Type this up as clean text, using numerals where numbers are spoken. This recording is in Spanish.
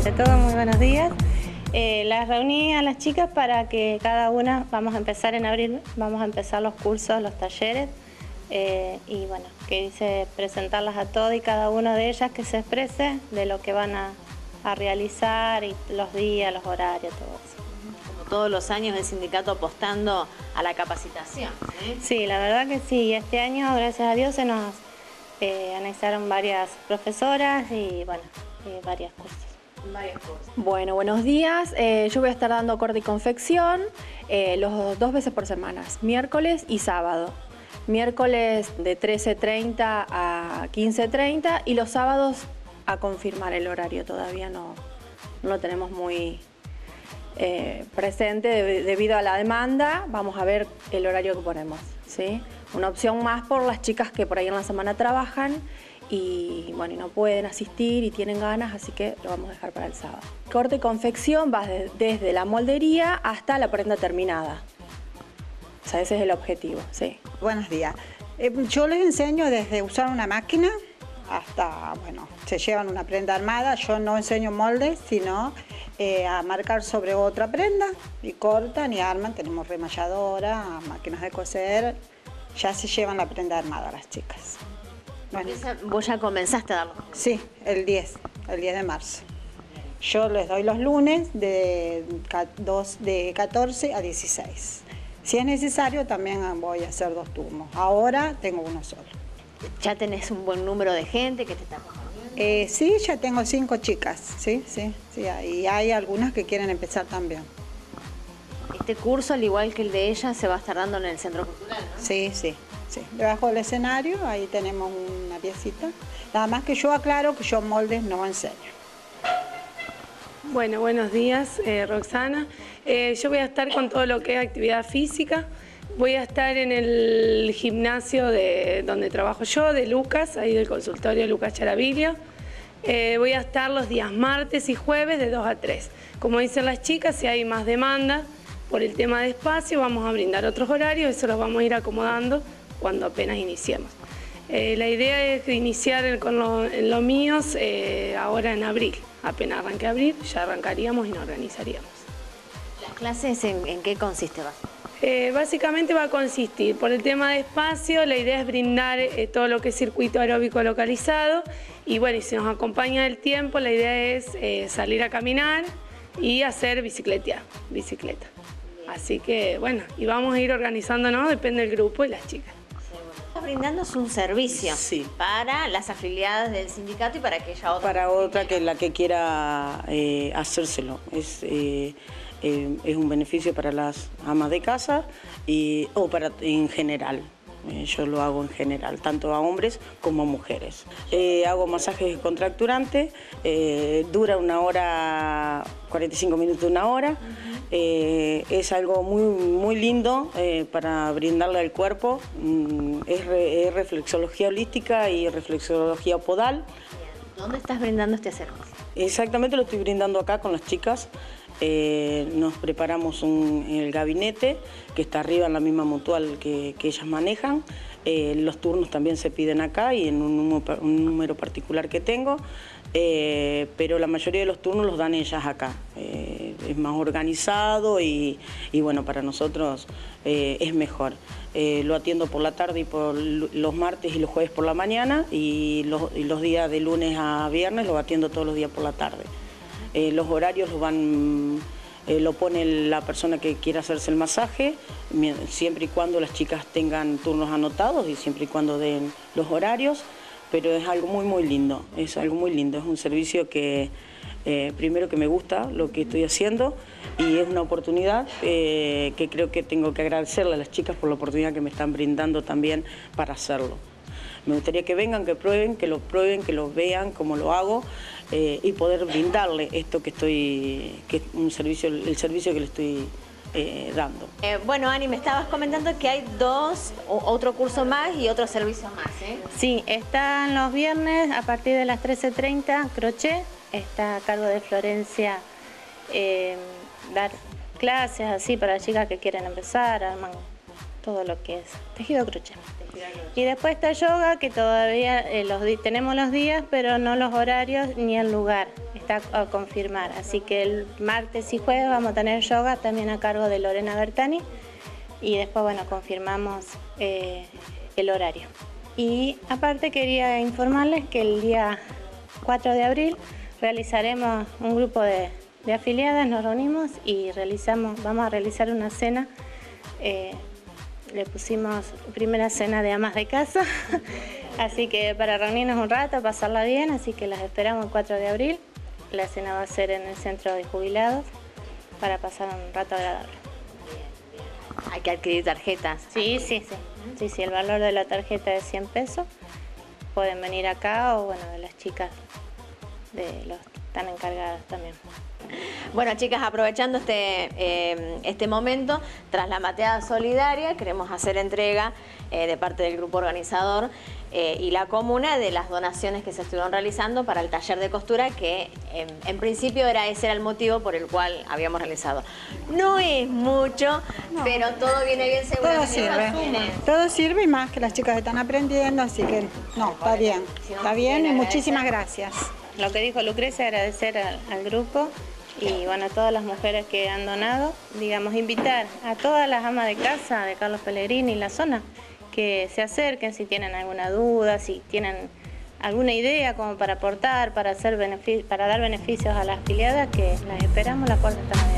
ante todo, muy buenos días. Las reuní a las chicas para que cada una, vamos a empezar en abril, vamos a empezar los cursos, los talleres, y bueno, que hice presentarlas a todas y cada una de ellas que se exprese de lo que van a realizar, y los días, los horarios, todo eso. Como todos los años el sindicato apostando a la capacitación, ¿eh? Sí, la verdad que sí, este año, gracias a Dios, se nos anexaron varias profesoras y bueno, varios cursos. Bueno, buenos días. Yo voy a estar dando corte y confección los 2 veces por semana, miércoles y sábado. Miércoles de 13:30 a 15:30 y los sábados a confirmar el horario. Todavía no lo tenemos muy presente debido a la demanda. Vamos a ver el horario que ponemos, ¿sí? Una opción más por las chicas que por ahí en la semana trabajan y bueno, y no pueden asistir y tienen ganas, así que lo vamos a dejar para el sábado. Corte y confección va desde la moldería hasta la prenda terminada. O sea, ese es el objetivo, sí. Buenos días. Yo les enseño desde usar una máquina hasta, bueno, se llevan una prenda armada. Yo no enseño moldes, sino a marcar sobre otra prenda y cortan y arman. Tenemos remalladora, máquinas de coser. Ya se llevan la prenda armada las chicas. Bueno. ¿Vos ya comenzaste a darlo? Sí, el 10 de marzo. Yo les doy los lunes de 14 a 16. Si es necesario, también voy a hacer 2 turnos. Ahora tengo uno solo. ¿Ya tenés un buen número de gente que te está acompañando? Sí, ya tengo 5 chicas, sí. Y hay algunas que quieren empezar también. Este curso, al igual que el de ella, se va a estar dando en el Centro Cultural, ¿no? Sí. Debajo del escenario, ahí tenemos una piecita. Nada más que yo aclaro que yo moldes no enseño. Bueno, buenos días, Roxana. Yo voy a estar con todo lo que es actividad física. Voy a estar en el gimnasio donde trabajo yo, de Lucas, ahí del consultorio Lucas Charavillo. Voy a estar los días martes y jueves de 2 a 3. Como dicen las chicas, si hay más demanda por el tema de espacio, vamos a brindar otros horarios, eso los vamos a ir acomodando cuando apenas iniciemos. La idea es iniciar en los míos ahora en abril. Apenas arranque abril, ya arrancaríamos y nos organizaríamos. ¿Las clases en qué consiste? Básicamente va a consistir, por el tema de espacio, la idea es brindar todo lo que es circuito aeróbico localizado y bueno, y si nos acompaña el tiempo, la idea es salir a caminar y hacer bicicleta. Así que bueno, y vamos a ir organizándonos, depende del grupo y las chicas. Estás brindando un servicio, sí, para las afiliadas del sindicato y para aquella otra. Para otra que la que quiera hacérselo. Es un beneficio para las amas de casa o en general. Yo lo hago en general, tanto a hombres como a mujeres. Hago masajes descontracturantes, dura 1 hora, 45 minutos, 1 hora. Es algo muy lindo para brindarle al cuerpo. Es reflexología holística y reflexología podal. ¿Dónde estás brindando este servicio? Exactamente, lo estoy brindando acá con las chicas. Nos preparamos el gabinete que está arriba en la misma mutual que ellas manejan. Los turnos también se piden acá y en un número particular que tengo, pero la mayoría de los turnos los dan ellas acá. Es más organizado y bueno, para nosotros es mejor. Lo atiendo por la tarde y por los martes y los jueves por la mañana y los días de lunes a viernes los atiendo todos los días por la tarde. Los horarios lo pone la persona que quiera hacerse el masaje, siempre y cuando las chicas tengan turnos anotados y siempre y cuando den los horarios, pero es algo muy lindo, es un servicio que primero que me gusta lo que estoy haciendo y es una oportunidad que creo que tengo que agradecerle a las chicas por la oportunidad que me están brindando también para hacerlo. Me gustaría que vengan, que prueben, que lo vean, cómo lo hago y poder brindarle esto el servicio que le estoy dando. Bueno, Ani, me estabas comentando que hay otro curso más y otro servicio más, ¿eh? Sí, están los viernes a partir de las 13:30, crochet. Está a cargo de Florencia dar clases así para chicas que quieren empezar, arman todo lo que es tejido crochet. Y después está yoga, que todavía tenemos los días, pero no los horarios ni el lugar. Está a confirmar. Así que el martes y jueves vamos a tener yoga también a cargo de Lorena Bertani. Y después, bueno, confirmamos el horario. Y aparte quería informarles que el día 4 de abril realizaremos un grupo de afiliadas, nos reunimos y vamos a realizar una cena. Le pusimos primera cena de amas de casa, así que para reunirnos un rato, pasarla bien, así que las esperamos el 4 de abril. La cena va a ser en el centro de jubilados para pasar un rato agradable. Hay que adquirir tarjetas. Sí, el valor de la tarjeta es 100 pesos. Pueden venir acá o bueno, de las chicas de los que están encargadas también. Bueno, chicas, aprovechando este momento, tras la mateada solidaria, queremos hacer entrega de parte del grupo organizador y la comuna de las donaciones que se estuvieron realizando para el taller de costura que en principio ese era el motivo por el cual habíamos realizado. No es mucho, pero todo viene bien seguramente. Todo sirve y más que las chicas están aprendiendo, así que no, está bien y muchísimas gracias. Lo que dijo Lucrecia, agradecer al grupo y bueno, a todas las mujeres que han donado, digamos, invitar a todas las amas de casa de Carlos Pellegrini y la zona que se acerquen si tienen alguna duda, si tienen alguna idea como para aportar, para dar beneficios a las afiliadas, que las esperamos, la puerta está abierta.